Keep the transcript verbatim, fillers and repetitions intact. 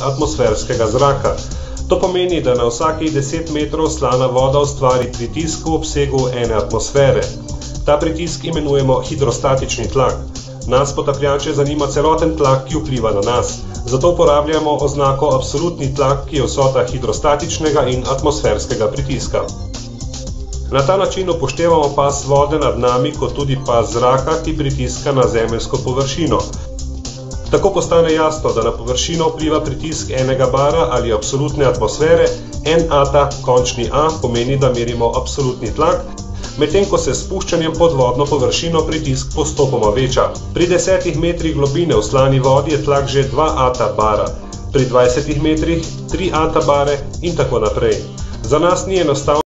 atmosferskega zraka. To pomeni, da na vsakih deset metrov slana voda ustvari pritisk v obsegu ene atmosfere. Ta pritisk imenujemo hidrostatični tlak. Nas potapljače zanima celoten tlak, ki vpliva na nas. Zato uporabljamo oznako absolutni tlak, ki je vsota hidrostatičnega in atmosferskega pritiska. Na ta način upoštevamo pas vode nad nami, kot tudi pas zraka, ki pritiska na zemeljsko površino. Tako postane jasno, da na površino vpliva pritisk enega bara ali absolutne atmosfere, en ata, končni A, pomeni, da merimo absolutni tlak, medtem ko se s spuščanjem pod vodno površino pritisk postopoma veča. Pri desetih metrih globine v slani vodi je tlak že dva ata bara, pri dvajsetih metrih tri ata bare in tako naprej. Za nas ni enostavno